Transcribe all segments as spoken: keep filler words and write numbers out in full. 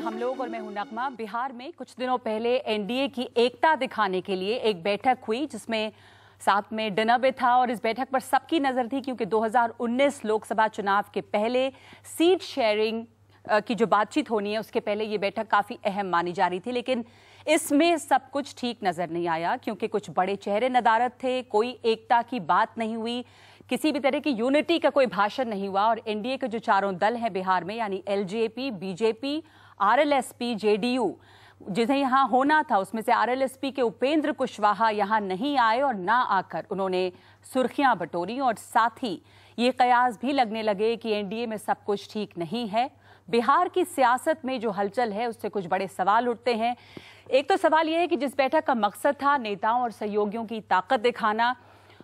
हम लोग और मैं हूं नगमा। बिहार में कुछ दिनों पहले एनडीए की एकता दिखाने के लिए एक बैठक हुई जिसमें साथ में डिनर भी था और इस बैठक पर सबकी नजर थी क्योंकि दो हज़ार उन्नीस लोकसभा चुनाव के पहले सीट शेयरिंग की जो बातचीत होनी है उसके पहले ये बैठक काफी अहम मानी जा रही थी। लेकिन इसमें सब कुछ ठीक नजर नहीं आया क्योंकि कुछ बड़े चेहरे नदारद थे, कोई एकता की बात नहीं हुई, किसी भी तरह की यूनिटी का कोई भाषण नहीं हुआ। और एनडीए के जो चारों दल हैं बिहार में यानी एलजेपी, बीजेपी, आरएलएसपी, जेडीयू, जिन्हें यहाँ होना था उसमें से आरएलएसपी के उपेंद्र कुशवाहा यहाँ नहीं आए और ना आकर उन्होंने सुर्खियां बटोरी और साथ ही ये कयास भी लगने लगे कि एनडीए में सब कुछ ठीक नहीं है। बिहार की सियासत में जो हलचल है उससे कुछ बड़े सवाल उठते हैं। एक तो सवाल यह है कि जिस बैठक का मकसद था नेताओं और सहयोगियों की ताकत दिखाना,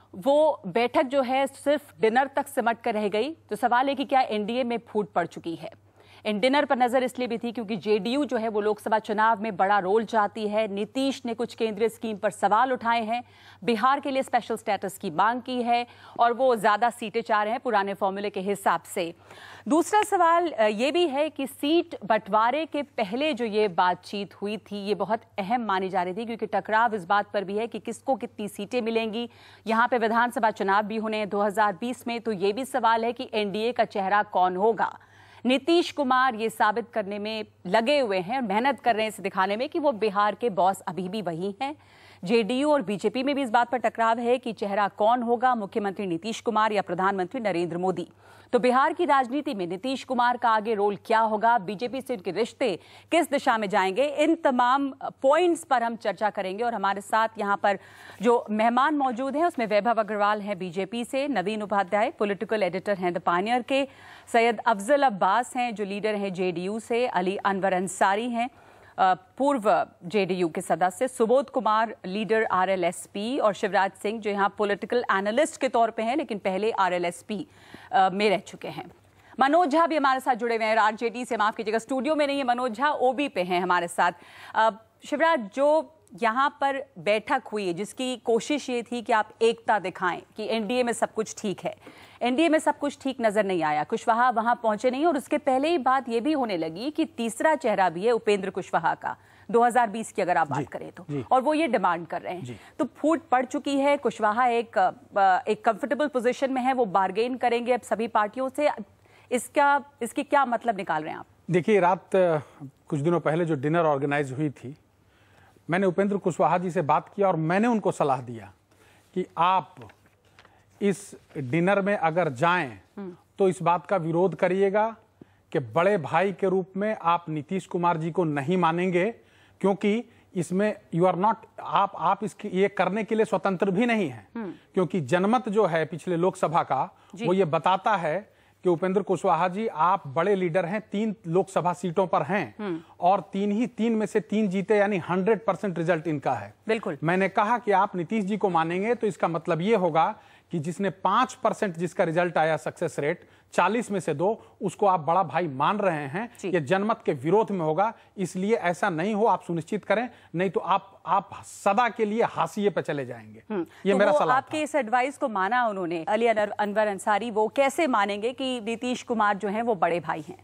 वो बैठक जो है सिर्फ डिनर तक सिमट कर रह गई। तो सवाल है कि क्या एनडीए में फूट पड़ चुकी है। इन डिनर पर नजर इसलिए भी थी क्योंकि जेडीयू जो है वो लोकसभा चुनाव में बड़ा रोल चाहती है। नीतीश ने कुछ केंद्रीय स्कीम पर सवाल उठाए हैं, बिहार के लिए स्पेशल स्टेटस की मांग की है और वो ज्यादा सीटें चाह रहे हैं पुराने फॉर्मूले के हिसाब से। दूसरा सवाल ये भी है कि सीट बंटवारे के पहले जो ये बातचीत हुई थी ये बहुत अहम मानी जा रही थी क्योंकि टकराव इस बात पर भी है कि किसको कितनी सीटें मिलेंगी। यहाँ पे विधानसभा चुनाव भी होने हैं दो हज़ार बीस में, तो ये भी सवाल है कि एनडीए का चेहरा कौन होगा। नीतीश कुमार ये साबित करने में लगे हुए हैं और मेहनत कर रहे हैं इसे दिखाने में कि वो बिहार के बॉस अभी भी वही हैं। जेडीयू और बीजेपी में भी इस बात पर टकराव है कि चेहरा कौन होगा, मुख्यमंत्री नीतीश कुमार या प्रधानमंत्री नरेंद्र मोदी। तो बिहार की राजनीति में नीतीश कुमार का आगे रोल क्या होगा, बीजेपी से उनके रिश्ते किस दिशा में जाएंगे, इन तमाम पॉइंट्स पर हम चर्चा करेंगे। और हमारे साथ यहाँ पर जो मेहमान मौजूद हैं उसमें वैभव अग्रवाल हैं बीजेपी से, नवीन उपाध्याय पॉलिटिकल एडिटर हैं द पायनियर के, सैयद अफजल अब्बास हैं जो लीडर हैं जेडीयू से, अली अनवर अंसारी हैं पूर्व जेडीयू के सदस्य, सुबोध कुमार लीडर आरएलएसपी और शिवराज सिंह जो यहाँ पॉलिटिकल एनालिस्ट के तौर पे हैं लेकिन पहले आरएलएसपी में रह चुके हैं। मनोज झा भी हमारे साथ जुड़े हुए हैं, आरजेडी से, माफ कीजिएगा स्टूडियो में नहीं है मनोज झा, ओबी पे हैं हमारे साथ। शिवराज, जो यहाँ पर बैठक हुई है जिसकी कोशिश ये थी कि आप एकता दिखाएं कि एनडीए में सब कुछ ठीक है, एनडीए में सब कुछ ठीक नजर नहीं आया, कुशवाहा वहां पहुंचे नहीं और उसके पहले ही बात ये भी होने लगी कि तीसरा चेहरा भी है उपेंद्र कुशवाहा का दो हज़ार बीस की अगर आप बात करें तो, और वो ये डिमांड कर रहे हैं। तो फूट पड़ चुकी है, कुशवाहा एक एक कंफर्टेबल पोजीशन में है, वो बार्गेन करेंगे अब सभी पार्टियों से। इसका इसकी क्या मतलब निकाल रहे हैं आप? देखिए, रात कुछ दिनों पहले जो डिनर ऑर्गेनाइज हुई थी, मैंने उपेंद्र कुशवाहा जी से बात किया और मैंने उनको सलाह दिया कि आप इस डिनर में अगर जाएं तो इस बात का विरोध करिएगा कि बड़े भाई के रूप में आप नीतीश कुमार जी को नहीं मानेंगे क्योंकि इसमें यू आर नॉट आप आप इसकी ये करने के लिए स्वतंत्र भी नहीं हैं क्योंकि जनमत जो है पिछले लोकसभा का वो ये बताता है कि उपेंद्र कुशवाहा जी आप बड़े लीडर हैं, तीन लोकसभा सीटों पर हैं और तीन ही तीन में से तीन जीते यानी हंड्रेड परसेंट रिजल्ट इनका है। बिल्कुल। मैंने कहा कि आप नीतीश जी को मानेंगे तो इसका मतलब ये होगा कि जिसने पांच परसेंट जिसका रिजल्ट आया सक्सेस रेट चालीस में से दो, उसको आप बड़ा भाई मान रहे हैं, ये जनमत के विरोध में होगा। इसलिए ऐसा नहीं हो, आप सुनिश्चित करें, नहीं तो आप आप सदा के लिए हाशिए पे चले जाएंगे। ये तो मेरा सलाह आपके इस एडवाइस को माना उन्होंने, अली अनवर अंसारी, वो कैसे मानेंगे कि नीतीश कुमार जो हैं वो बड़े भाई हैं,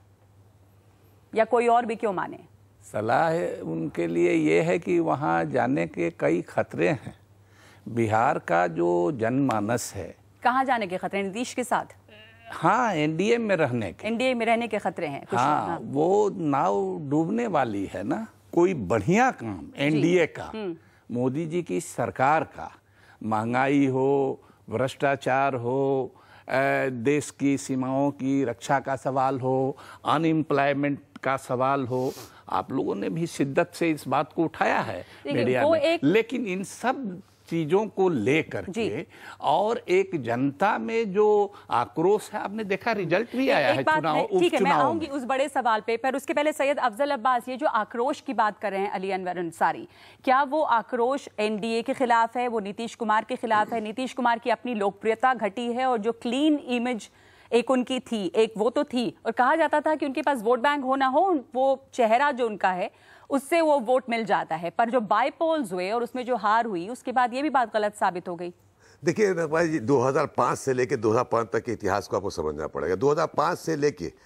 या कोई और भी क्यों माने? सलाह उनके लिए ये है कि वहाँ जाने के कई खतरे हैं। बिहार का जो जनमानस है, कहाँ जाने के खतरे? नीतीश के साथ? हाँ, एनडीए में रहने के एनडीए में रहने के खतरे हैं। हाँ, हाँ, वो नाव डूबने वाली है ना। कोई बढ़िया काम एनडीए का, मोदी जी की सरकार का, महंगाई हो, भ्रष्टाचार हो, देश की सीमाओं की रक्षा का सवाल हो, अनएम्प्लॉयमेंट का सवाल हो, आप लोगों ने भी शिद्दत से इस बात को उठाया है मीडिया में। एक... लेकिन इन सब चीजों को लेकर के और एक जनता में जो आक्रोश है, आपने देखा रिजल्ट भी आया है चुनाव। ठीक है, मैं आऊंगी उस बड़े सवाल पे, पर उसके पहले सैयद अफजल अब्बास, ये जो आक्रोश की बात कर रहे हैं अली अनवर अंसारी, क्या वो आक्रोश एनडीए के खिलाफ है, वो नीतीश कुमार के खिलाफ है? नीतीश कुमार की अपनी लोकप्रियता घटी है और जो क्लीन इमेज एक उनकी थी, एक वो तो थी, और कहा जाता था कि उनके पास वोट बैंक हो ना हो, वो चेहरा जो उनका है उससे वो वोट मिल जाता है, पर जो बाई पोल्स हुए और उसमें जो हार हुई उसके बाद ये भी बात गलत साबित हो गई। देखिए भाई जी, दो हज़ार पाँच से लेके दो हज़ार पाँच तक के इतिहास को आपको समझना पड़ेगा। दो हज़ार पाँच से लेके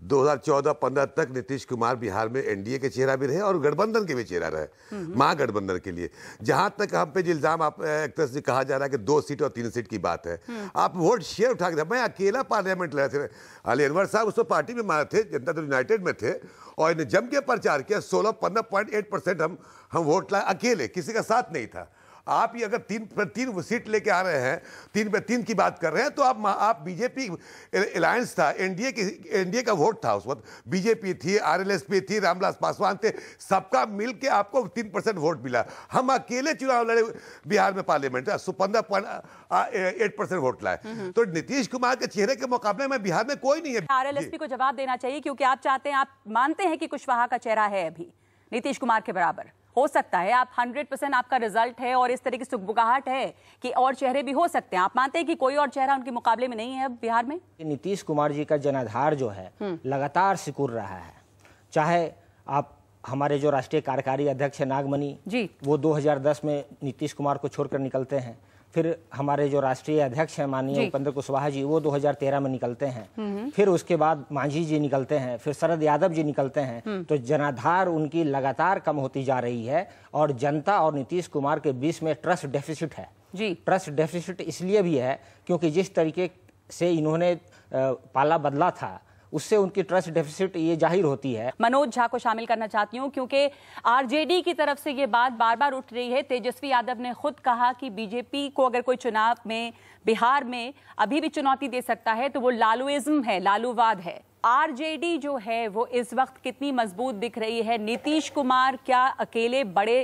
दो हज़ार चौदह पंद्रह तक नीतीश कुमार बिहार में एनडीए के चेहरा भी रहे और गठबंधन के भी चेहरा रहे, महागठबंधन के लिए। जहां तक हम पे इल्जाम आप एक तरह से कहा जा रहा है कि दो सीट और तीन सीट की बात है, आप वोट शेयर उठा के, मैं अकेला पार्लियामेंट लड़े थे, अली अनवर साहब उस पार्टी में मारे थे, जनता दल यूनाइटेड में थे और इन्हें जम के प्रचार किया, सोलह पंद्रह पॉइंट एट परसेंट हम हम वोट लाए अकेले, किसी का साथ नहीं था। आप ही अगर तीन पर तीन सीट लेके आ रहे हैं, तीन पे तीन की बात कर रहे हैं, तो आप आप बीजेपी अलायंस था, एनडीए की एनडीए का वोट था उस वक्त, बीजेपी थी, आरएलएसपी थी, रामविलास पासवान थे, सबका मिल के आपको तीन परसेंट वोट मिला। हम अकेले चुनाव लड़े बिहार में पार्लियामेंट, पंद्रह पॉइंट एट परसेंट वोट लाए। तो नीतीश कुमार के चेहरे के मुकाबले में बिहार में कोई नहीं है। आरएलएसपी को जवाब देना चाहिए, क्योंकि आप चाहते हैं, आप मानते हैं कि कुशवाहा का चेहरा है अभी नीतीश कुमार के बराबर, हो सकता है आप हंड्रेड परसेंट आपका रिजल्ट है और इस तरह की सुगबुगाहट है कि और चेहरे भी हो सकते हैं, आप मानते हैं कि कोई और चेहरा उनके मुकाबले में नहीं है अब बिहार में? नीतीश कुमार जी का जनाधार जो है लगातार सिकुड़ रहा है। चाहे आप हमारे जो राष्ट्रीय कार्यकारी अध्यक्ष है नागमणि जी, वो दो हज़ार दस में नीतीश कुमार को छोड़कर निकलते हैं, फिर हमारे जो राष्ट्रीय अध्यक्ष हैं माननीय उपेंद्र कुशवाहा जी, वो दो हज़ार तेरह में निकलते हैं, फिर उसके बाद मांझी जी निकलते हैं, फिर शरद यादव जी निकलते हैं। तो जनाधार उनकी लगातार कम होती जा रही है और जनता और नीतीश कुमार के बीच में ट्रस्ट डेफिसिट है जी। ट्रस्ट डेफिसिट इसलिए भी है क्योंकि जिस तरीके से इन्होंने पाला बदला था उससे उनकी ट्रस्ट डेफिसिट ये जाहिर होती है। मनोज झा को शामिल करना चाहती हूं क्योंकि आरजेडी की तरफ से ये बात बार बार उठ रही है। तेजस्वी यादव ने खुद कहा कि बीजेपी को अगर कोई चुनाव में बिहार में अभी भी चुनौती दे सकता है तो वो लालूइज्म है, लालूवाद है। आरजेडी जो है वो इस वक्त कितनी मजबूत दिख रही है? नीतीश कुमार क्या अकेले बड़े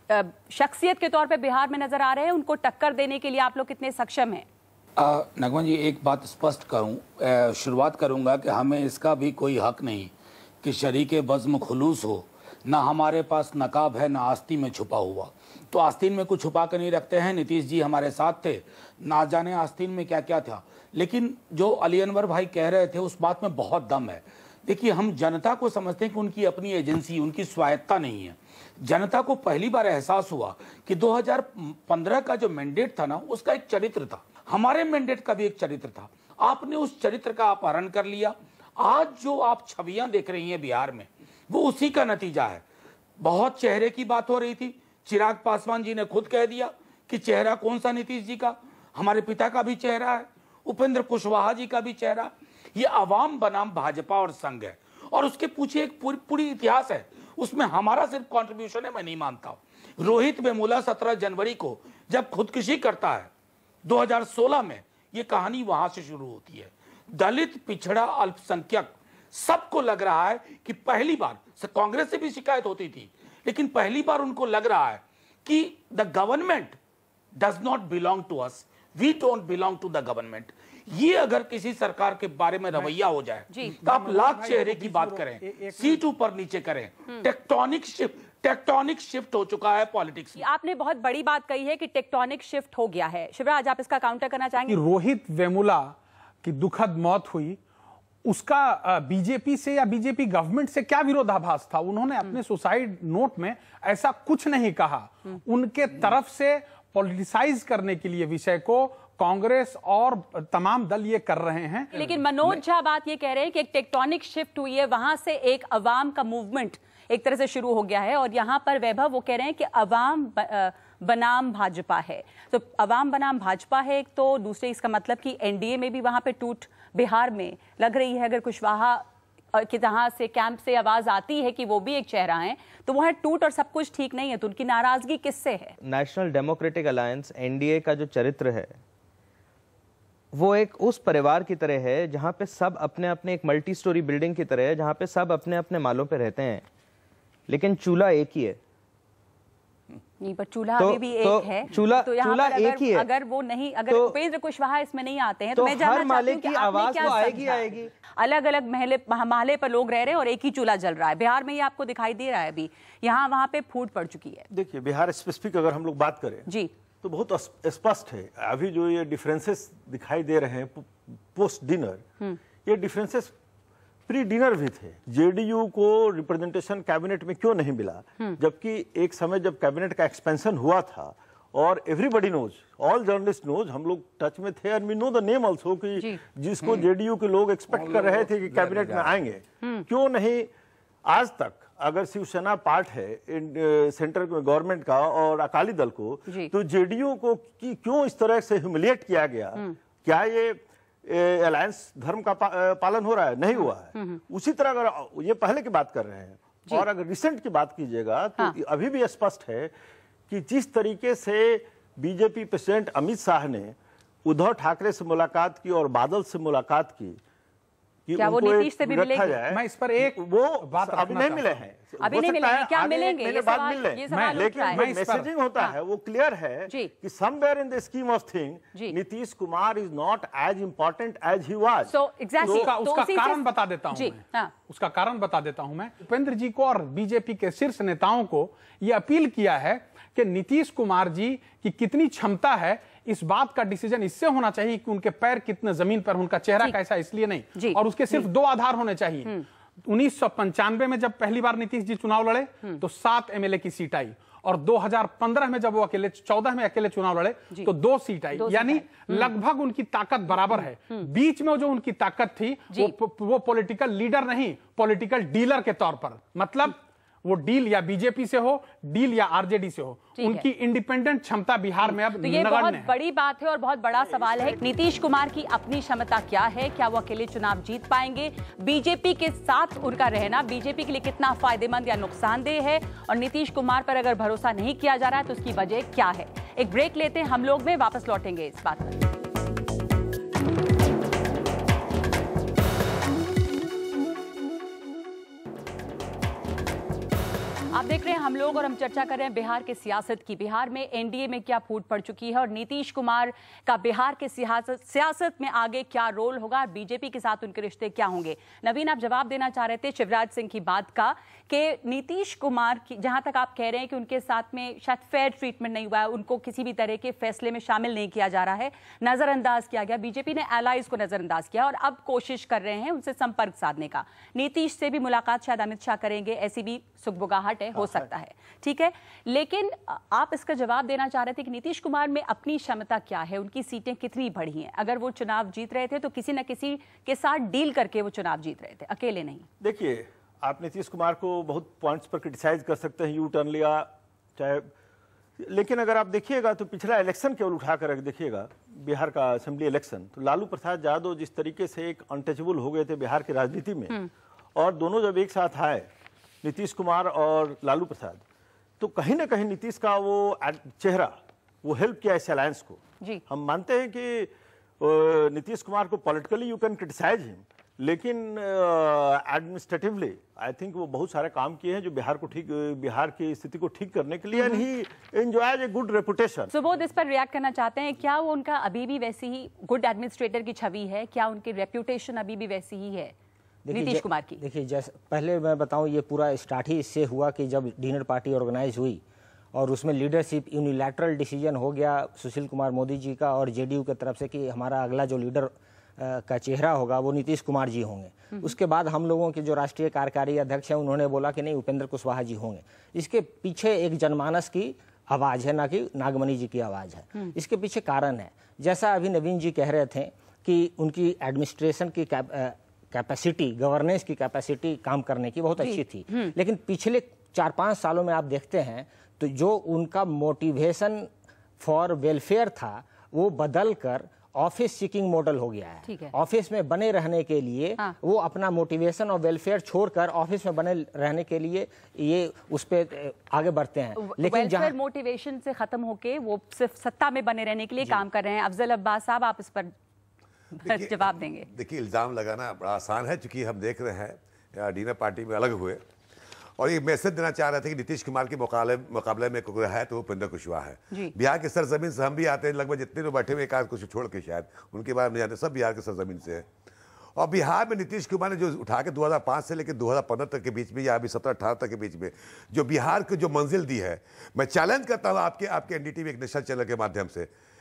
शख्सियत के तौर पर बिहार में नजर आ रहे हैं? उनको टक्कर देने के लिए आप लोग कितने सक्षम हैं? नगमा जी, एक बात स्पष्ट करूं, शुरुआत करूंगा कि हमें इसका भी कोई हक नहीं कि शरीके बज़्म खुलूस हो, ना हमारे पास नकाब है ना आस्तीन में छुपा हुआ। तो आस्तीन में कुछ छुपा कर नहीं रखते हैं। नीतीश जी हमारे साथ थे, ना जाने आस्तीन में क्या क्या था, लेकिन जो अली अनवर भाई कह रहे थे उस बात में बहुत दम है। देखिए, हम जनता को समझते हैं कि उनकी अपनी एजेंसी, उनकी स्वायत्ता नहीं है। जनता को पहली बार एहसास हुआ कि दो हज़ार पंद्रह का जो मैंडेट था ना, उसका एक चरित्र था, हमारे मैंडेट का भी एक चरित्र था। आपने उस चरित्र का अपहरण कर लिया। आज जो आप छवियां देख रही हैं बिहार में, वो उसी का नतीजा है। बहुत चेहरे की बात हो रही थी, चिराग पासवान जी ने खुद कह दिया कि चेहरा कौन सा नीतीश जी का, हमारे पिता का भी चेहरा है, उपेंद्र कुशवाहा जी का भी चेहरा। ये अवाम बनाम भाजपा और संघ है और उसके पीछे एक पूरी पूरी इतिहास है। उसमें हमारा सिर्फ कंट्रीब्यूशन है, मैं नहीं मानता। रोहित वेमुला सत्रह जनवरी को जब खुदकुशी करता है दो हज़ार सोलह में, ये कहानी वहां से शुरू होती है। दलित, पिछड़ा, अल्पसंख्यक, सबको लग रहा है कि पहली बार, कांग्रेस से भी शिकायत होती थी, लेकिन पहली बार उनको लग रहा है कि the government does not belong to us, we don't belong to the government. ये अगर किसी सरकार के बारे में रवैया हो जाए तो आप लाख चेहरे की बात करें, सीट ऊपर नीचे करें, टेक्टोनिक शिफ्ट टेक्टोनिक शिफ्ट हो चुका है पॉलिटिक्स में। आपने बहुत बड़ी बात कही है कि टेक्टोनिक शिफ्ट हो गया है। शिवराज, आप इसका काउंटर करना चाहेंगे? रोहित वेमुला की दुखद मौत हुई, उसका बीजेपी से या बीजेपी गवर्नमेंट से क्या विरोधाभास था? उन्होंने अपने सुसाइड नोट में ऐसा कुछ नहीं कहा। उनके तरफ से पॉलिटिसाइज करने के लिए विषय को कांग्रेस और तमाम दल ये कर रहे हैं। लेकिन मनोज झा बात ये कह रहे हैं कि एक टेक्टोनिक शिफ्ट हुई है, वहां से एक अवाम का मूवमेंट एक तरह से शुरू हो गया है और यहां पर वैभव वो कह रहे हैं कि अवाम बनाम भाजपा है। तो अवाम बनाम भाजपा है एक, तो दूसरे इसका मतलब कि एनडीए में भी वहां पे टूट बिहार में लग रही है। अगर कुशवाहा कि जहां से कैंप से आवाज आती है कि वो भी एक चेहरा है, तो वहां टूट और सब कुछ ठीक नहीं है, तो उनकी नाराजगी किससे है? नेशनल डेमोक्रेटिक अलायंस एनडीए का जो चरित्र है वो एक उस परिवार की तरह है जहां पे सब अपने अपने, एक मल्टी स्टोरी बिल्डिंग की तरह है जहां पे सब अपने अपने मालों पे रहते हैं, लेकिन चूल्हा एक ही है। नहीं, पर चूल्हा तो, अभी भी एक तो, है। चूल्हा तो चूल्हा एक ही है। अगर वो नहीं, अगर तो, उपेंद्र कुशवाहा इसमें नहीं आते हैं तो, तो मैं जानना हर माले की आवाज तो आएगी आएगी। अलग अलग महले महले पर लोग रह रहे हैं और एक ही चूल्हा जल रहा है। बिहार में ये आपको दिखाई दे रहा है अभी, यहाँ वहाँ पे फूट पड़ चुकी है। देखिए, बिहार स्पेसिफिक अगर हम लोग बात करें जी तो बहुत स्पष्ट है। अभी जो ये डिफरेंसेस दिखाई दे रहे हैं पोस्ट डिनर, ये डिफरेंसेस प्री डिनर भी थे। जेडीयू को रिप्रेजेंटेशन कैबिनेट में क्यों नहीं मिला, जबकि एक समय जब कैबिनेट का एक्सपेंशन हुआ था और everybody knows, all journalist knows, हम लोग टच में थे and we know the name also कि जिसको जेडीयू के लोग एक्सपेक्ट कर रहे थे कि कैबिनेट में आएंगे, क्यों नहीं आज तक अगर शिवसेना पार्ट है सेंटर गवर्नमेंट का और अकाली दल को, तो जेडीयू को कि, क्यों इस तरह से ह्यूमिलिएट किया गया? क्या ये अलायंस धर्म का पा, पालन हो रहा है? नहीं हुआ है। उसी तरह अगर ये पहले की बात कर रहे हैं और अगर रिसेंट की बात कीजिएगा तो हाँ। अभी भी स्पष्ट है कि जिस तरीके से बीजेपी प्रेसिडेंट अमित शाह ने उद्धव ठाकरे से मुलाकात की और बादल से मुलाकात की, क्या वो नीतीश से भी मिलेंगे? मैं इस पर एक वो बात अभी नहीं मिले हैं, अभी नहीं मिलेंगे, क्या मिलेंगे? ये बात मिल रहे हैं, लेकिन मैसेजिंग होता है वो क्लियर है कि somewhere in the scheme of thing Nitish Kumar is not as important as he was. So exactly उसका कारण बता देता हूं मैं, उसका कारण बता देता हूं मैं उपेंद्र जी को और बीजेपी के शीर्ष नेताओं को ये अपील किया है कि नीतीश कुमार जी की कितनी क्षमता है, इस बात का डिसीजन इससे होना चाहिए कि उनके पैर कितने जमीन पर, उनका चेहरा कैसा, इसलिए नहीं, और उसके सिर्फ दो आधार होने चाहिए। उन्नीस सौ पंचानवे में जब पहली बार नीतीश जी चुनाव लड़े तो सात एमएलए की सीट आई, और दो हज़ार पंद्रह में जब वो अकेले चौदह में अकेले चुनाव लड़े तो दो सीट आई, यानी लगभग उनकी ताकत बराबर है। बीच में जो उनकी ताकत थी वो वो पॉलिटिकल लीडर नहीं, पॉलिटिकल डीलर के तौर पर, मतलब वो डील या बीजेपी से हो, डील या आरजेडी से हो, उनकी इंडिपेंडेंट क्षमता बिहार में अब तो ये बहुत बड़ी बात है और बहुत बड़ा सवाल है। नीतीश कुमार की अपनी क्षमता क्या है? क्या वो अकेले चुनाव जीत पाएंगे? बीजेपी के साथ उनका रहना बीजेपी के लिए कितना फायदेमंद या नुकसानदेह है? और नीतीश कुमार पर अगर भरोसा नहीं किया जा रहा है तो उसकी वजह क्या है? एक ब्रेक लेते हैं हम लोग, में वापस लौटेंगे इस बात पर। आप देख रहे हैं हम लोग और हम चर्चा कर रहे हैं बिहार के सियासत की। बिहार में एनडीए में क्या फूट पड़ चुकी है और नीतीश कुमार का बिहार के सियासत सियासत में आगे क्या रोल होगा, बीजेपी के साथ उनके रिश्ते क्या होंगे? नवीन, आप जवाब देना चाह रहे थे शिवराज सिंह की बात का कि नीतीश कुमार की, जहां तक आप कह रहे हैं कि उनके साथ में शायद फेयर ट्रीटमेंट नहीं हुआ है, उनको किसी भी तरह के फैसले में शामिल नहीं किया जा रहा है, नजरअंदाज किया गया, बीजेपी ने एलाइज को नजरअंदाज किया और अब कोशिश कर रहे हैं उनसे संपर्क साधने का। नीतीश से भी मुलाकात शायद अमित शाह करेंगे, ऐसी भी सुगबुगाहट है, हो सकता है, ठीक है। लेकिन आप इसका जवाब देना चाह रहे थे कि नीतीश कुमार में अपनी क्षमता क्या है, उनकी सीटें कितनी बढ़ी हैं? अगर वो चुनाव जीत रहे थे तो किसी न किसी के साथ डील करके वो चुनाव जीत रहे थे, अकेले नहीं। देखिए, आप नीतीश कुमार को बहुत पॉइंट्स पर क्रिटिसाइज कर सकते हैं, यू टर्न लिया चाहे, लेकिन अगर आप देखिएगा तो पिछला इलेक्शन केवल उठा कर देखिएगा, बिहार का असेंबली इलेक्शन, तो लालू प्रसाद यादव जिस तरीके से एक अनटचेबल हो गए थे बिहार की राजनीति में, और दोनों जब एक साथ आए, नीतीश कुमार और लालू प्रसाद, तो कहीं ना कहीं नीतीश का वो चेहरा वो हेल्प किया इस अलायंस को। जी। हम मानते हैं कि नीतीश कुमार को politically you can criticise him, लेकिन एडमिनिस्ट्रेटिवली आई थिंक वो बहुत सारे काम किए हैं जो बिहार को ठीक बिहार की स्थिति को ठीक करने के लिए, and he enjoys a good reputation. Subodh इस पर रिएक्ट करना चाहते हैं, क्या वो उनका अभी भी वैसी ही गुड एडमिनिस्ट्रेटर की छवि है? क्या उनकी रेपुटेशन अभी भी वैसी ही है नीतीश कुमार की? देखिए, जैसे पहले मैं बताऊं, ये पूरा स्टार्ट ही इससे हुआ कि जब डिनर पार्टी ऑर्गेनाइज हुई और उसमें लीडरशिप यूनिलैटरल डिसीजन हो गया सुशील कुमार मोदी जी का और जेडीयू की तरफ से कि हमारा अगला जो लीडर का चेहरा होगा वो नीतीश कुमार जी होंगे। उसके बाद हम लोगों के जो राष्ट्रीय कार्यकारी अध्यक्ष हैं उन्होंने बोला कि नहीं, उपेंद्र कुशवाहा जी होंगे। इसके पीछे एक जनमानस की आवाज़ है, ना कि नागमणि जी की आवाज़ है। इसके पीछे कारण है, जैसा अभी नवीन जी कह रहे थे कि उनकी एडमिनिस्ट्रेशन की कैपेसिटी, गवर्नेंस की कैपेसिटी काम करने की बहुत अच्छी थी, लेकिन पिछले चार पाँच सालों में आप देखते हैं तो जो उनका मोटिवेशन फॉर वेलफेयर था वो बदल कर ऑफिस सीकिंग मॉडल हो गया है। ऑफिस में बने रहने के लिए हाँ। वो अपना मोटिवेशन और वेलफेयर छोड़कर ऑफिस में बने रहने के लिए ये उस पे आगे बढ़ते हैं, लेकिन वेलफेयर मोटिवेशन से खत्म होके वो सिर्फ सत्ता में बने रहने के लिए काम कर रहे हैं। अफजल अब्बास साहब, आप इस पर जवाब देंगे? देखिए, इल्जाम लगाना बड़ा आसान है, क्योंकि हम देख रहे हैं डिनर पार्टी में अलग हुए और ये मैसेज देना चाह रहे थे कि नीतीश कुमार के मुकाबले मुकाबले में कोई है तो वो उपेंद्र कुशवाहा है। बिहार के सरजमीन से हम भी आते हैं, लगभग जितने लोग बैठे हुए एक आध कुछ छोड़ के, शायद उनके बारे में जानते, सब बिहार के सरजमीन से है। और बिहार में नीतीश कुमार ने जो उठा के दो हज़ार पाँच से लेकर दो हज़ार पंद्रह तक के बीच में या अभी सत्रह अठारह तक के बीच में जो बिहार को जो मंजिल दी है, मैं चैलेंज करता हूँ आपके आपके एनडीटीवी एक नेशनल चैनल के माध्यम से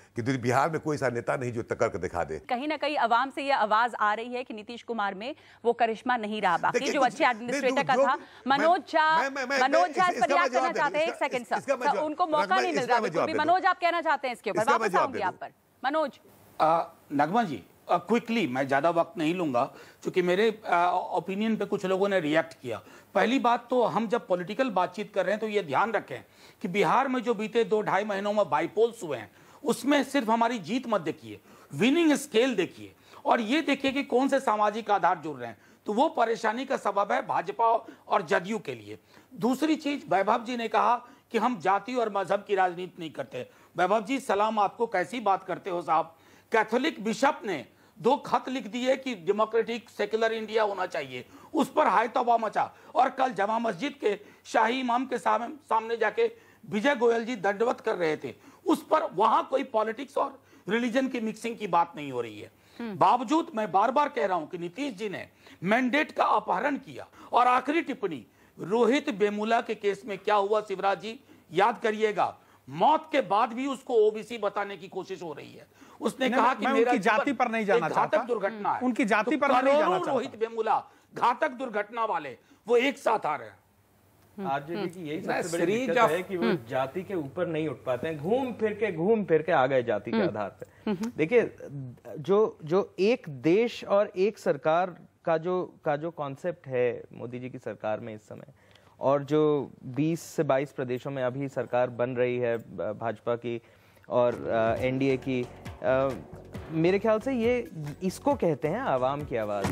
कि बिहार में कोई सा नेता नहीं जो टक्कर दिखा दे। कहीं ना कहीं अवाम से यह आवाज आ रही है कि नीतीश कुमार में वो करिश्मा नहीं रहा। बाकी जो अच्छे एडमिनिस्ट्रेटर का था मनोज झा, मनोज झा इस पर याद करना चाहते हैं। एक सेकंड सर, उनको मौका नहीं मिल रहा। मनोज आप कहना चाहते हैं इसके ऊपर? वापस आऊंगी आप पर मनोज। नगमा जी क्विकली, मैं ज़्यादा वक्त नहीं लूंगा क्योंकि मेरे ओपिनियन पे कुछ लोगों ने रिएक्ट किया। पहली बात तो हम जब पॉलिटिकल बातचीत कर रहे हैं तो ये ध्यान रखें कि बिहार में जो बीते दो ढाई महीनों में बाईपोल्स हुए हैं उसमें सिर्फ हमारी जीत मत देखिए, विनिंग स्केल देखिए और ये देखिए कि कौन से सामाजिक आधार जुड़ रहे हैं। तो वो परेशानी का सबब है भाजपा और जदयू के लिए। दूसरी चीज, वैभव जी ने कहा कि हम जाति और मजहब की राजनीति नहीं करते। वैभव जी सलाम आपको, कैसी बात करते हो साहब। कैथोलिक बिशप ने दो खत लिख दिए कि डेमोक्रेटिक सेक्युलर इंडिया होना चाहिए, उस पर हाय तौबा मचा। और कल जमा मस्जिद के शाही इमाम के सामने सामने जाके विजय गोयल जी दंडवत कर रहे थे, उस पर वहां कोई पॉलिटिक्स और रिलीजन की मिक्सिंग की बात नहीं हो रही है। बावजूद मैं बार बार कह रहा हूं कि नीतीश जी ने मैंडेट का अपहरण किया। और आखिरी टिप्पणी, रोहित वेमुला के केस में क्या हुआ शिवराज जी याद करिएगा, मौत के बाद भी उसको ओबीसी बताने की कोशिश हो रही है। उसने कहा कि मेरा उनकी जाति पर नहीं जाना चाहता, घातक दुर्घटना है। उनकी जाति तो पर नहीं जाना चाहता। रोहित वेमुला घातक दुर्घटना वाले वो एक साथ आ रहे हैं। आरजेडी की यही सबसे बड़ी दिक्कत है कि वो जाति के ऊपर नहीं उठ पाते हैं, घूम फिर के घूम फिर के आ गए जाति के आधार पे। देखिए, जो जो एक देश और एक सरकार का जो का जो कॉन्सेप्ट है मोदी जी की सरकार में इस समय, और जो बीस से बाईस प्रदेशों में अभी सरकार बन रही है भाजपा की और एनडीए की, आ, मेरे ख्याल से ये इसको कहते हैं आवाम की आवाज।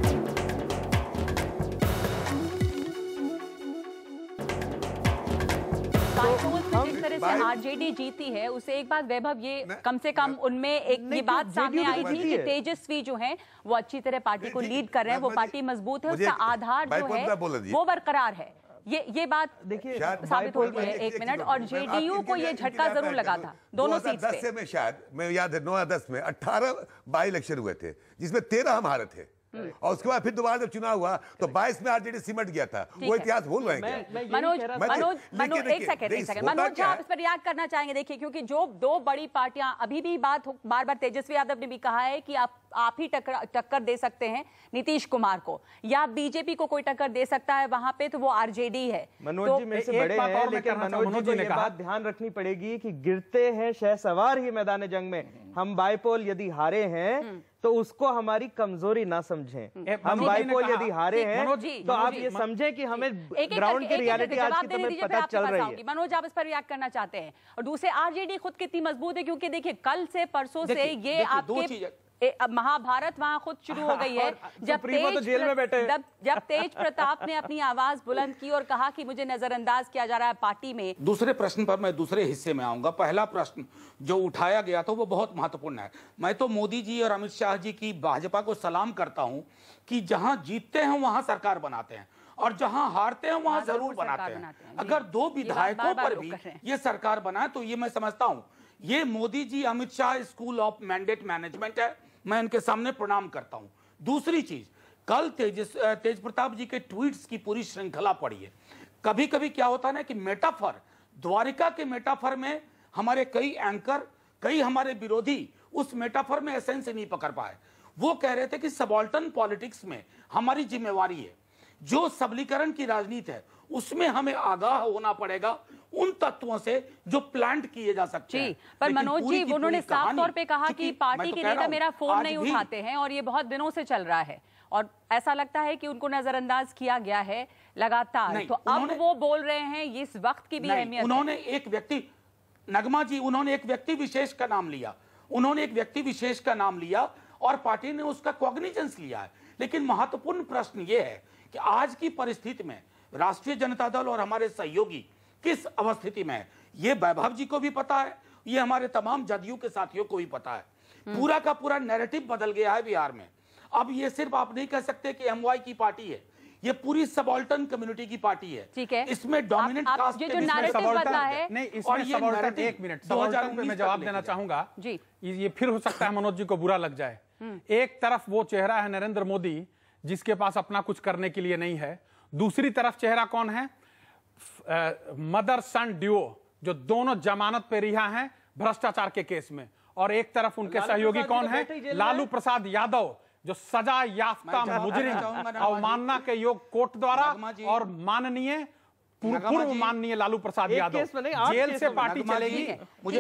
जिस तरह से आरजेडी जीती है उसे एक बात वैभव, ये कम से कम उनमें एक ये बात सामने आई थी कि तेजस्वी जो हैं वो अच्छी तरह पार्टी को लीड कर रहे हैं, वो पार्टी मजबूत है, उसका आधार जो है वो बरकरार है। ये ये बात देखिए साबित होती है। एक मिनट, और जेडीयू को ये झटका जरूर लगा था दोनों सीट पे। में शायद मैं याद है नौ या दस में अठारह बाई इलेक्शन हुए थे जिसमें तेरह हम हारे थे, और उसके बाद फिर दोबारा जब चुनाव हुआ तो बाईस में आरजेडी सिमट गया था। वो इतिहास भूल रहे हैं। मनोज मनोज मनोज एक सेकंड एक सेकंड मनोज आप इस पर रिएक्ट करना चाहेंगे? देखिए, क्योंकि जो दो बड़ी पार्टियां, अभी भी बात बार बार तेजस्वी यादव ने भी कहा है कि आप आप ही टक्कर टक्कर दे सकते हैं नीतीश कुमार को, या बीजेपी को कोई टक्कर दे सकता है वहां पे तो वो आरजेडी है। मनोज तो जी मेरे से बड़े हैं, लेकिन मनोज जी को ये बात ध्यान रखनी पड़ेगी कि गिरते हैं शहसवार ही मैदान जंग में। हम बाईपोल यदि हारे हैं तो उसको हमारी कमजोरी ना समझें। हम बाईपोल यदि हारे हैं तो आप ये समझें कि हमें ग्राउंड की रियलिटी आज की तुम्हें पता चल रही है। मनोज आप इस पर रिएक्ट करना चाहते हैं? और दूसरे, आरजेडी खुद कितनी मजबूत है, क्योंकि देखिए कल से परसों से ये आपके महाभारत वहां खुद शुरू हो गई है। जब तेज तो जेल में बैठे जब, जब तेज प्रताप ने अपनी आवाज बुलंद की और कहा कि मुझे नजरअंदाज किया जा रहा है पार्टी में। दूसरे प्रश्न पर मैं दूसरे हिस्से में आऊंगा। पहला प्रश्न जो उठाया गया था वो बहुत महत्वपूर्ण है। मैं तो मोदी जी और अमित शाह जी की भाजपा को सलाम करता हूं कि जहां जीतते हैं वहां सरकार बनाते हैं और जहां हारते हैं वहां जरूर बनाते हैं। अगर दो विधायकों पर भी ये सरकार बनाए तो ये मैं समझता हूं ये Modi ji Amit Shah school of mandate management है, मैं इनके सामने प्रणाम करता हूं। दूसरी चीज, कल तेज तेज प्रताप जी के ट्वीट्स की पूरी श्रृंखला पड़ी है। कभी कभी क्या होता है ना कि मेटाफर, द्वारिका के मेटाफर में हमारे कई एंकर, कई हमारे विरोधी उस मेटाफर में एसेंस नहीं पकड़ पाए। वो कह रहे थे कि सबाल्टर्न पॉलिटिक्स में हमारी जिम्मेवारी है, जो सबलीकरण की राजनीति है उसमें हमें आगाह होना पड़ेगा उन तत्वों से जो प्लांट किए जा सकते हैं। पर मनोज जी उन्होंने साफ तौर पे कहा कि पार्टी के नेता मेरा फोन नहीं उठाते हैं और ये बहुत दिनों से चल रहा है और ऐसा लगता है कि उनको नजरअंदाज किया गया है लगातार। तो अब वो बोल रहे हैं ये इस वक्त की भी अहमियत। उन्होंने एक व्यक्ति, नगमा जी, उन्होंने एक व्यक्ति विशेष का नाम लिया उन्होंने एक व्यक्ति विशेष का नाम लिया और पार्टी ने उसका कॉग्निजेंस लिया है। लेकिन महत्वपूर्ण प्रश्न ये है कि आज की परिस्थिति में राष्ट्रीय जनता दल और हमारे सहयोगी किस अवस्थिति में है, ये वैभव जी को भी पता है, ये हमारे तमाम जदयू के साथियों को भी पता है। पूरा का पूरा नैरेटिव बदल गया है बिहार में। अब ये सिर्फ आप नहीं कह सकते कि एमवाई की पार्टी है, ये पूरी सबॉल्टन कम्युनिटी की पार्टी है। ठीक है, इसमें डोमिनेंट कास्ट जो नैरेटिव बदला है नहीं, इसमें सबॉल्टन, एक मिनट सबॉल्टन पे मैं जवाब देना चाहूंगा जी। ये फिर हो सकता है मनोज जी को बुरा लग जाए। एक तरफ वो चेहरा है नरेंद्र मोदी जिसके पास अपना कुछ करने के लिए नहीं है, दूसरी तरफ चेहरा कौन है? मदर सन ड्यूओ जो दोनों जमानत पे रिहा हैं भ्रष्टाचार के केस में, और एक तरफ उनके सहयोगी कौन है? लालू प्रसाद यादव, जो सजा याफ्ता मुजरिम, अवमानना के योग कोर्ट द्वारा और माननीय पूर्व माननीय लालू प्रसाद यादव जेल से पार्टी चलेगी। मुझे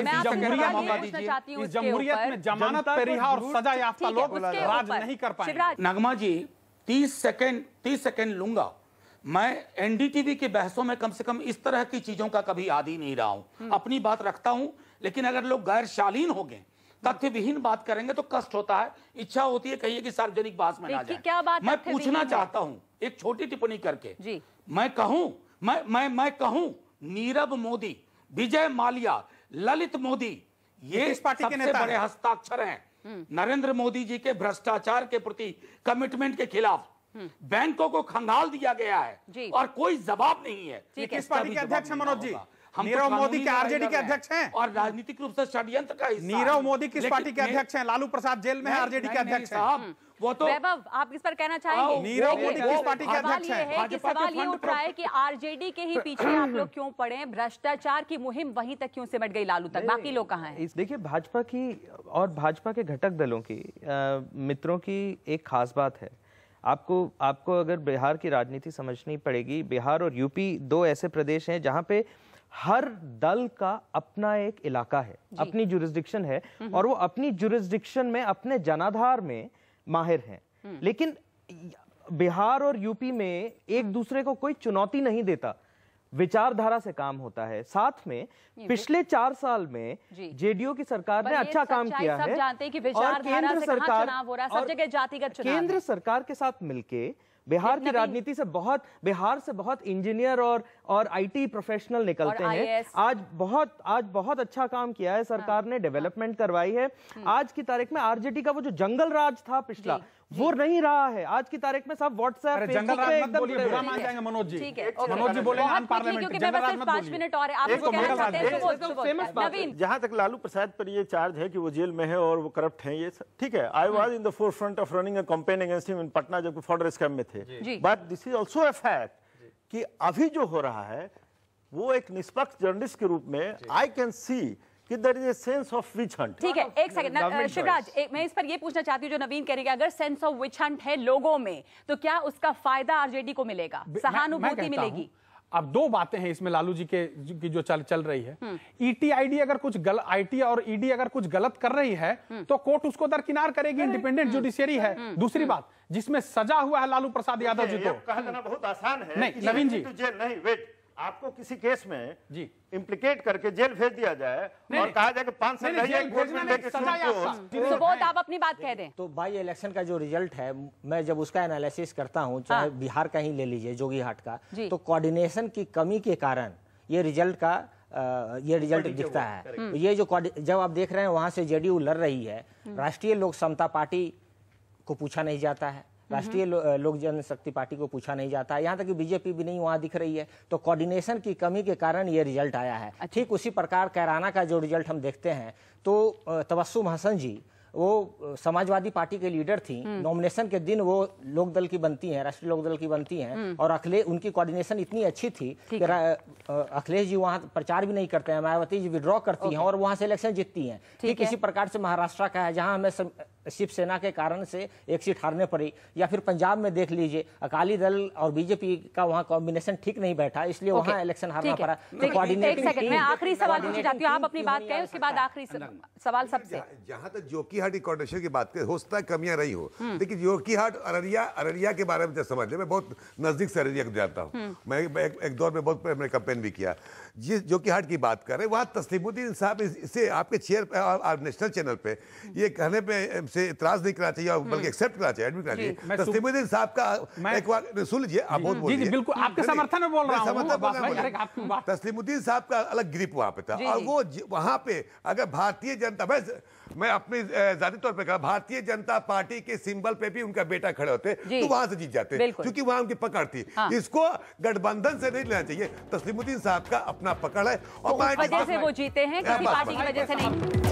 इस जमहूरियत में जमानत पे रिहा और सजा याफ्ता लोग राज नहीं कर पाएंगे। नगमा जी तीस सेकंड तीस सेकंड लूंगा। मैं एनडीटीवी के बहसों में कम से कम इस तरह की चीजों का कभी आदी नहीं रहा हूं। अपनी बात रखता हूं, लेकिन अगर लोग गैर शालीन हो गए, तथ्य विहीन बात करेंगे तो कष्ट होता है। इच्छा होती है कहिए कि सार्वजनिक बात में ना जाए। क्या बात मैं पूछना चाहता हूं एक छोटी टिप्पणी करके जी। मैं कहूं मैं मैं मैं कहूं नीरव मोदी, विजय माल्या, ललित मोदी, ये सबसे बड़े हस्ताक्षर हैं नरेंद्र मोदी जी के भ्रष्टाचार के प्रति कमिटमेंट के खिलाफ। बैंकों को खंगाल दिया गया है और कोई जवाब नहीं है। ये किस पार्टी के अध्यक्ष हैं मनोज जी? नीरव मोदी के आरजेडी के अध्यक्ष हैं और राजनीतिक रूप से षड्यंत्र का हिस्सा। नीरव मोदी किस पार्टी के अध्यक्ष हैं? लालू प्रसाद जेल में है, आरजेडी के अध्यक्ष हैं। वो तो वैभव, आप इस पर कहना चाहेंगे? नीरव मोदी किस पार्टी के अध्यक्ष हैं? कि सवाल ये उठ रहा है कि आरजेडी के ही पीछे आप लोग क्यों पड़े? भ्रष्टाचार की मुहिम वहीं तक क्यों सिमट गई लालू तक? बाकी लोग कहाँ हैं? देखिए, भाजपा की और भाजपा के घटक दलों की मित्रों की एक खास बात है। आपको आपको अगर बिहार की राजनीति समझनी पड़ेगी। बिहार और यूपी दो ऐसे प्रदेश हैं जहां पे हर दल का अपना एक इलाका है, अपनी जुरिस्डिक्शन है, और वो अपनी जुरिस्डिक्शन में अपने जनाधार में माहिर हैं। लेकिन बिहार और यूपी में एक दूसरे को कोई चुनौती नहीं देता, विचारधारा से काम होता है। साथ में पिछले चार साल में जेडीयू की सरकार ने अच्छा काम किया है, जानते हैं कि विचारधारा से कहां चुनाव हो रहा है, सब जगह जातिगत चुनाव है। केंद्र सरकार के साथ मिलके बिहार की राजनीति से बहुत बिहार से बहुत इंजीनियर और और आईटी प्रोफेशनल निकलते हैं। आज बहुत आज बहुत अच्छा काम किया है सरकार ने, डेवलपमेंट करवाई है। आज की तारीख में आरजेडी का वो जो जंगल राज था पिछला, वो नहीं रहा है। आज की तारीख में सब व्हाट्सएप जंगल राज मत बोलिए, बुरा मान जाएंगे मनोज जी। मनोज जी बोले हम पार्लियामेंट जंगल राज मत बोलिए। मिनट और आप इसको कहना चाहते हैं तो वो फेमस बात है। जहां तक लालू प्रसाद पर ये चार्ज है कि वो जेल में है और वो करप्ट हैं, ये ठीक है। I was in the forefront of running a campaign against him in Patna जब फॉर्डर स्कैम में थे। But this is also a fact कि अभी जो हो रहा है वो एक निष्पक्ष जर्नलिस्ट के रूप में आई कैन सी कि there is a sense of witch hunt। ठीक है, एक सेकंड शिवराज, मैं इस पर ये पूछना चाहती हूँ जो नवीन कह रही है, अगर सेंस ऑफ विच हंट है लोगों में तो क्या उसका फायदा आरजेडी को मिलेगा, सहानुभूति मिलेगी? अब दो बातें हैं इसमें लालू जी के की जो चल चल रही है। ईटी आईडी अगर कुछ गलत आईटी और ईडी अगर कुछ गलत कर रही है तो कोर्ट उसको दरकिनार करेगी, इंडिपेंडेंट जुडिशियरी है। दूसरी बात, जिसमें सजा हुआ है लालू प्रसाद यादव जी को कहा जाना बहुत आसान है। नहीं नवीन जी, नहीं वेट, आपको किसी केस में जी इम्प्लीकेट करके जेल भेज दिया जाए और कहा जाए कि पांच साल तो आप अपनी बात कह दें। तो बाई इलेक्शन का जो रिजल्ट है, मैं जब उसका एनालिसिस करता हूं, चाहे बिहार का ही ले लीजिए, जोगीहाट का, तो कोऑर्डिनेशन की कमी के कारण ये रिजल्ट का आ, ये रिजल्ट दिखता है। ये जो जब आप देख रहे हैं वहां से जेडीयू लड़ रही है, राष्ट्रीय लोक समता पार्टी को पूछा नहीं जाता है, राष्ट्रीय लो, लोक जनशक्ति पार्टी को पूछा नहीं जाता है, यहाँ तक कि बीजेपी भी नहीं वहां दिख रही है। तो कोऑर्डिनेशन की कमी के कारण ये रिजल्ट आया है। ठीक उसी प्रकार कैराना का जो रिजल्ट हम देखते हैं तो तबस्सुम हसन जी वो समाजवादी पार्टी के लीडर थी, नॉमिनेशन के दिन वो लोक दल की बनती हैं, राष्ट्रीय लोक दल की बनती हैं, और अखिलेश उनकी कोऑर्डिनेशन इतनी अच्छी थी कि अखिलेश जी वहां प्रचार भी नहीं करते हैं, मायावती जी विड्रॉ करती हैं और वहां से इलेक्शन जीतती हैं। ठीक इसी प्रकार से महाराष्ट्र का है जहां हमें शिवसेना के कारण से एक सीट हारने पड़ी, या फिर पंजाब में देख लीजिए अकाली दल और बीजेपी का वहां कॉम्बिनेशन ठीक नहीं बैठा, इसलिए वहां इलेक्शन हारना पड़ा। मैं आखिरी सवाल पूछना चाहती हूँ, आप अपनी बात कहें, उसके बाद आखिरी सवाल सबसे। जहां तक जोकीहाट कोऑर्डिनेशन की बात करें, हो सकता है कमियां रही हो, लेकिन जोकीहाट अररिया अररिया के बारे में समझ ले, मैं बहुत नजदीक से अररिया को जानता हूँ, मैं एक, एक दौर में बहुत मैंने कैंपेन भी किया। जिस जोकीहाट की बात कर रहे हैं वहाँ तस्लीमुद्दीन साहब इसे आपके चेयर पे नेशनल चैनल पे ये कहने पे से इतराज नहीं करना चाहिए, बल्कि एक्सेप्ट करना चाहिए, एडमिट करना चाहिए। तस्लीमुद्दीन साहब का एक बार सुन लीजिए, आप बहुत बोलिए। जी बिल्कुल आपके समर्थन में बोल रहा हूं। तस्लीमुद्दीन साहब का अलग ग्रिप वहाँ पे था, और वो वहाँ पे अगर भारतीय जनता, मैं अपने जाती तौर पे कहा, भारतीय जनता पार्टी के सिंबल पे भी उनका बेटा खड़े होते तो वहां से जीत जाते, क्योंकि वहां उनकी पकड़ थी। हाँ। इसको गठबंधन से नहीं लेना चाहिए, तस्लीमुद्दीन साहब का अपना पकड़ है और वजह से वो जीते हैं, किसी पार्टी की वजह से नहीं।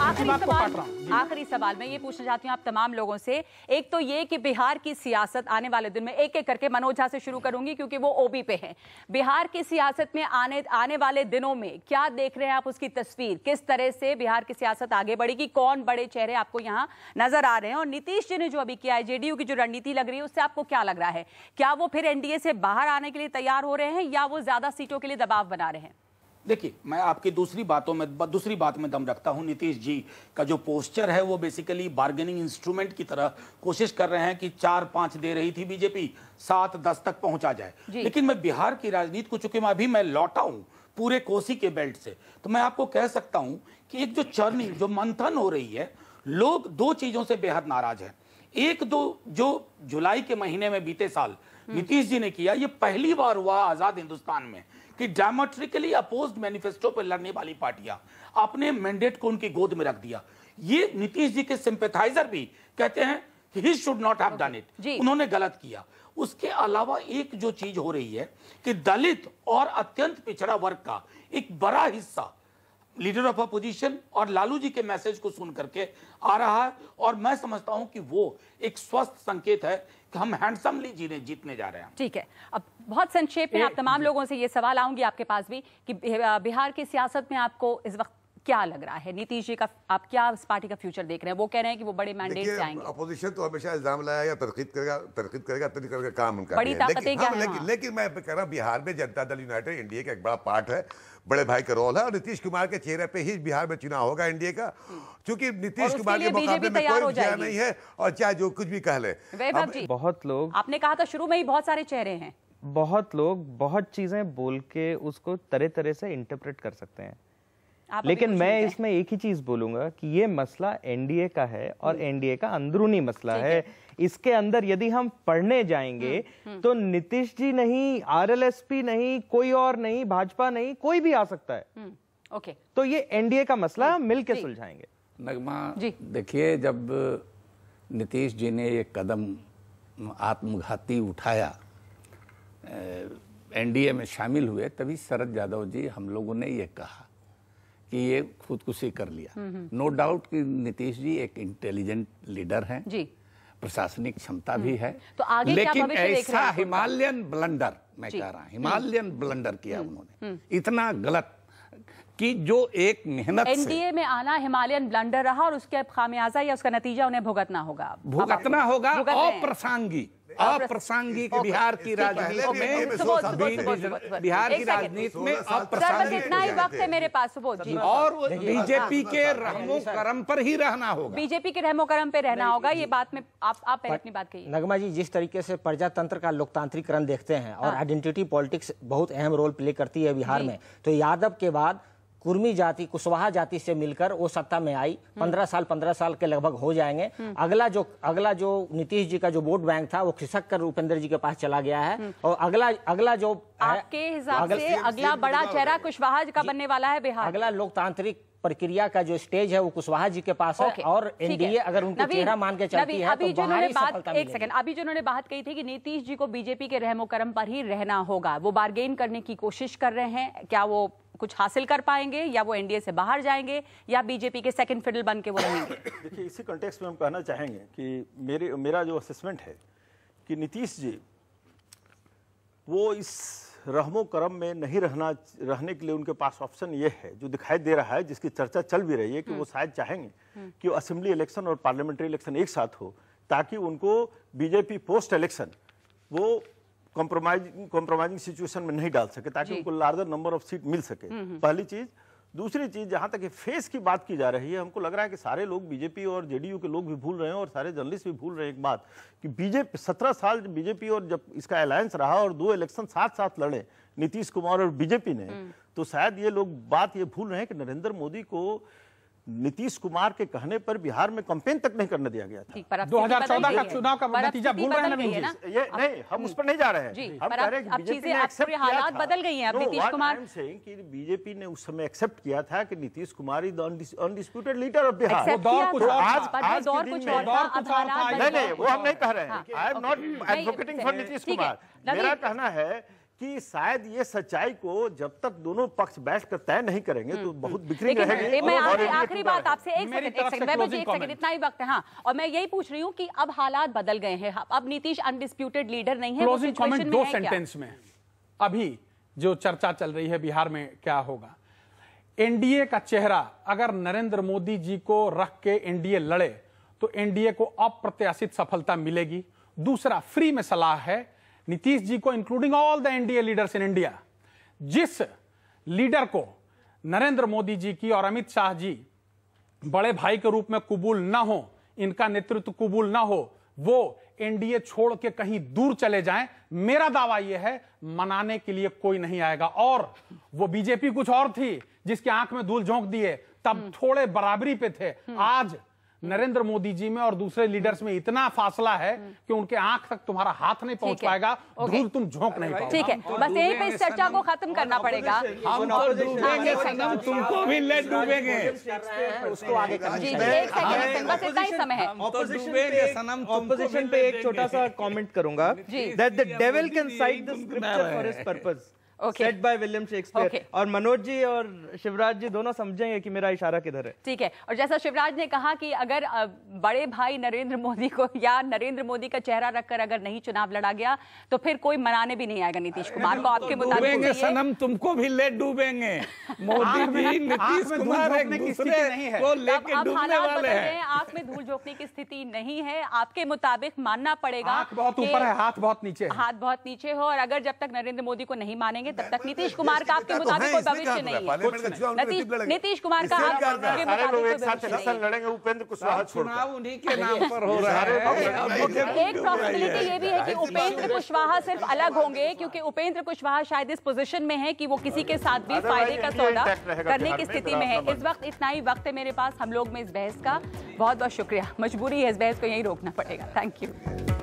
आखिरी सवाल आखिरी सवाल मैं ये पूछना चाहती हूँ आप तमाम लोगों से। एक तो ये कि बिहार की सियासत आने वाले दिन में, एक एक करके मनोज झा से शुरू करूंगी क्योंकि वो ओबी पे हैं, बिहार की सियासत में आने आने वाले दिनों में क्या देख रहे हैं आप उसकी तस्वीर? किस तरह से बिहार की सियासत आगे बढ़ेगी? कौन बड़े चेहरे आपको यहाँ नजर आ रहे हैं? और नीतीश जी ने जो अभी किया है, जेडीयू की जो रणनीति लग रही है, उससे आपको क्या लग रहा है? क्या वो फिर एनडीए से बाहर आने के लिए तैयार हो रहे हैं या वो ज्यादा सीटों के लिए दबाव बना रहे हैं? देखिए, मैं आपकी दूसरी बातों में दूसरी बात में दम रखता हूं। नीतीश जी का जो पोस्चर है वो बेसिकली बार्गेनिंग इंस्ट्रूमेंट की तरह कोशिश कर रहे हैं कि चार पांच दे रही थी बीजेपी, सात दस तक पहुंचा जाए। लेकिन मैं बिहार की राजनीति को, चूंकि मैं अभी मैं लौटा हूं पूरे कोसी के बेल्ट से, तो मैं आपको कह सकता हूं कि एक जो चर्निंग, जो मंथन हो रही है, लोग दो चीजों से बेहद नाराज है। एक दो जो जुलाई के महीने में बीते साल नीतीश जी ने किया, ये पहली बार हुआ आजाद हिंदुस्तान में कि डायमेट्रिकली अपोज्ड मैनिफेस्टो पर लड़ने वाली पार्टियां अपने मैंडेट को उनकी गोद में रख दिया। ये नीतीश जी के सिंपैथाइजर भी कहते हैं कि he should not have done it, उन्होंने गलत किया। उसके अलावा एक जो चीज हो रही है कि दलित और अत्यंत पिछड़ा वर्ग का एक बड़ा हिस्सा लीडर ऑफ अपोजिशन और लालू जी के मैसेज को सुन करके आ रहा है, और मैं समझता हूं कि वो एक स्वस्थ संकेत है कि हम हैंडसमली जीने जीतने जा रहे हैं। ठीक है, अब बहुत संक्षेप में आप तमाम लोगों से ये सवाल आऊंगी आपके पास भी कि बिहार की सियासत में आपको इस वक्त क्या लग रहा है? नीतीश जी का आप क्या इस पार्टी का फ्यूचर देख रहे हैं? वो कह रहे हैं कि वो बड़े मैंडेट से आएंगे। अपोजिशन तो हमेशा इल्जाम लाया या तरकीब करेगा तरकीब करेगा तरीके का काम उनका बड़ी ताकतें क्या है। लेकिन लेकिन मैं कह रहा हूं बिहार में जनता दल यूनाइटेड एनडीए का एक बड़ा पार्ट है, बड़े भाई का रोल है, और नीतीश कुमार के चेहरे पे ही बिहार में चुनाव होगा एनडीए का, क्योंकि नीतीश कुमार के मुकाबले में कोई चेहरा नहीं है, और चाहे जो कुछ भी कह ले। बहुत लोग, आपने कहा था शुरू में ही बहुत सारे चेहरे हैं, बहुत लोग बहुत चीजें बोल के उसको तरह तरह से इंटरप्रेट कर सकते हैं, लेकिन मैं इसमें एक ही चीज बोलूंगा कि ये मसला एनडीए का है और एनडीए का अंदरूनी मसला है। इसके अंदर यदि हम पढ़ने जाएंगे तो नीतीश जी नहीं, आरएलएसपी नहीं, कोई और नहीं, भाजपा नहीं, कोई भी आ सकता है। ओके, तो ये एनडीए का मसला मिलके सुलझाएंगे। नगमा, देखिए, जब नीतीश जी ने ये कदम आत्मघाती उठाया, एनडीए में शामिल हुए, तभी शरद यादव जी, हम लोगों ने ये कहा कि ये खुदकुशी कर लिया। नो डाउट कि नीतीश जी एक इंटेलिजेंट लीडर हैं, प्रशासनिक क्षमता भी है, तो आगे लेकिन ऐसा हिमालयन ब्लंडर, मैं कह रहा हूं हिमालयन ब्लंडर किया उन्होंने, इतना गलत कि जो एक मेहनत एनडीए में आना हिमालयन ब्लंडर रहा, और उसके खामियाजा या उसका नतीजा उन्हें भुगतना होगा भुगतना होगा अप्रासंगिक अप्रासंगिक बिहार की राजनीति में बिहार की राजनीति में अप्रासंगिक इतना ही वक्त है मेरे पास, सुबोध जी, और बीजेपी के रहमो करम पर ही रहना होगा, बीजेपी के रहमो करम पे रहना होगा। ये बात में आप आप पहले अपनी बात कहिए। नगमा जी, जिस तरीके से प्रजातंत्र का लोकतांत्रिकरण देखते हैं और आइडेंटिटी पॉलिटिक्स बहुत अहम रोल प्ले करती है बिहार में, तो यादव के बाद कुर्मी जाति, कुशवाहा जाति से मिलकर वो सत्ता में आई। पंद्रह साल पंद्रह साल के लगभग हो जाएंगे। अगला जो अगला जो नीतीश जी का जो वोट बैंक था वो खिसक कर उपेंद्र जी के पास चला गया है, और अगला अगला जो आपके हिसाब से अगला बड़ा चेहरा कुशवाहा जी का बनने वाला है बिहार। अगला लोकतांत्रिक प्रक्रिया का जो स्टेज है वो कुशवाहा जी के पास है, और एनडीए अगर उनको चेहरा मान के चलती है तो बाहरी सफलता मिलेगी। एक सेकंड, अभी जो उन्होंने बात कही थी कि नीतीश जी को बीजेपी के रहमो करम पर ही रहना होगा, वो बार्गेन करने की कोशिश कर रहे हैं, क्या वो कुछ हासिल कर पाएंगे, या वो एनडीए से बाहर जाएंगे, या बीजेपी के सेकंड फिडल बन के वो रहेंगे? देखिए, इसी कॉन्टेक्स्ट में हम कहना चाहेंगे कि मेरे मेरा जो असेसमेंट है कि नीतीश जी वो इस रहमो करम में नहीं रहना रहने के लिए उनके पास ऑप्शन ये है, जो दिखाई दे रहा है, जिसकी चर्चा चल भी रही है, कि वो शायद चाहेंगे कि असेंबली इलेक्शन और पार्लियामेंट्री इलेक्शन एक साथ हो, ताकि उनको बीजेपी पोस्ट इलेक्शन वो कॉम्प्रोमाइजिंग कॉम्प्रोमाइजिंग सिचुएशन में नहीं डाल सके, ताकि उनको लार्जर नंबर ऑफ सीट मिल सके। पहली चीज। दूसरी चीज, जहां तक फेस की बात की जा रही है, हमको लग रहा है कि सारे लोग, बीजेपी और जेडीयू के लोग भी भूल रहे हैं, और सारे जर्नलिस्ट भी भूल रहे हैं एक बात, कि बीजेपी सत्रह साल बीजेपी और जब इसका अलायंस रहा और दो इलेक्शन साथ साथ लड़े नीतीश कुमार और बीजेपी ने, तो शायद ये लोग बात ये भूल रहे हैं कि नरेंद्र मोदी को नीतीश कुमार के कहने पर बिहार में कैंपेन तक नहीं करने दिया गया था। दो हज़ार चौदह का चुनाव का नतीजा भूल रहे हैं नवीन जी? ये नहीं, हम उस पर नहीं जा रहे हैं। हम कह रहे हैं कि बीजेपी ने एक्सेप्ट किया था। हालात बदल गई हैं। अब नीतीश कुमार कि बीजेपी ने उस समय एक्सेप्ट किया था कि Nitish Kumar is undisputed leader of Bihar. दौर कुछ और आज था। आज दौर के कुछ दिन में और था। नहीं नहीं, वो हम नहीं कह रहे हैं। I am not advocating for Nitish Kumar. मेरा कहना है कि शायद ये सच्चाई को जब तक दोनों पक्ष बैठकर तय नहीं करेंगे तो बहुत बिखरी रहेगी। मैं आखिरी आखिरी बात आपसे एक सेकंड एक सेकंड मैं एक सेकंड इतना ही वक्त है। हाँ, और मैं यही पूछ रही हूँ कि अब हालात बदल गए हैं, अब नीतीश अनडिस्प्यूटेड लीडर नहीं है। क्लोजिंग कमेंट दो सेंटेंस में, अभी जो चर्चा चल रही है बिहार में क्या होगा। एनडीए का चेहरा अगर नरेंद्र मोदी जी को रख के एनडीए लड़े तो एनडीए को अप्रत्याशित सफलता मिलेगी। दूसरा, फ्री में सलाह है नीतीश जी को, including all the NDA leaders in India, जिस लीडर को नरेंद्र मोदी जी की और अमित शाह जी बड़े भाई के रूप में कबूल ना हो, इनका नेतृत्व कबूल ना हो, वो एनडीए छोड़ के कहीं दूर चले जाएं। मेरा दावा यह है मनाने के लिए कोई नहीं आएगा। और वो बीजेपी कुछ और थी जिसके आंख में धूल झोंक दिए, तब थोड़े बराबरी पे थे। आज नरेंद्र मोदी जी में और दूसरे लीडर्स में इतना फासला है कि उनके आंख तक तुम्हारा हाथ नहीं पहुंच पाएगा, धूल तुम झोंक नहीं पाओगे। ठीक है, बस यहीं पे इस चर्चा को खत्म करना पड़ेगा। हम तो डूबेंगे सनम, तुमको भी ले डूबेंगे। उसको आगे करना जी, एक सेकंड, बस इतना ही समय है। ऑपोजिशन पे एक छोटा सा कमेंट करूंगा, that the devil can cite the scripture for his purpose, said by William Shakespeare. और मनोज जी और शिवराज जी दोनों समझेंगे कि मेरा इशारा किधर है। ठीक है, और जैसा शिवराज ने कहा कि अगर बड़े भाई नरेंद्र मोदी को या नरेंद्र मोदी का चेहरा रखकर अगर नहीं चुनाव लड़ा गया तो फिर कोई मनाने भी नहीं आएगा नीतीश कुमार को। आपके मुताबिक सनम तुमको भी ले डूबेंगे। मोदी जी नीतीश कुमार एक दूसरे को लेके डूबने वाले हैं। आंख में धूल झोंकने की स्थिति नहीं है। आपके मुताबिक मानना पड़ेगा बहुत ऊपर है, हाथ बहुत नीचे, हाथ बहुत नीचे हो। और अगर जब तक नरेंद्र मोदी को नहीं मानेंगे तब तक नीतीश कुमार का आपके मुताबिक कोई भविष्य नहीं है। नीतीश कुमार का आपके मुताबिक कोई भविष्य नहीं है। लड़ेंगे उपेंद्र कुशवाहा चुनाव उन्हीं के नाम पर हो रहा है। एक पॉसिबिलिटी ये भी है कि उपेंद्र कुशवाहा सिर्फ अलग होंगे, क्योंकि उपेंद्र कुशवाहा शायद इस पोजीशन में है कि वो किसी के साथ भी फायदे का सौदा करने की स्थिति में है। इस वक्त इतना ही वक्त है मेरे पास हम लोग में इस बहस का। बहुत बहुत शुक्रिया, मजबूरी है इस बहस को यहीं रोकना पड़ेगा। Thank you.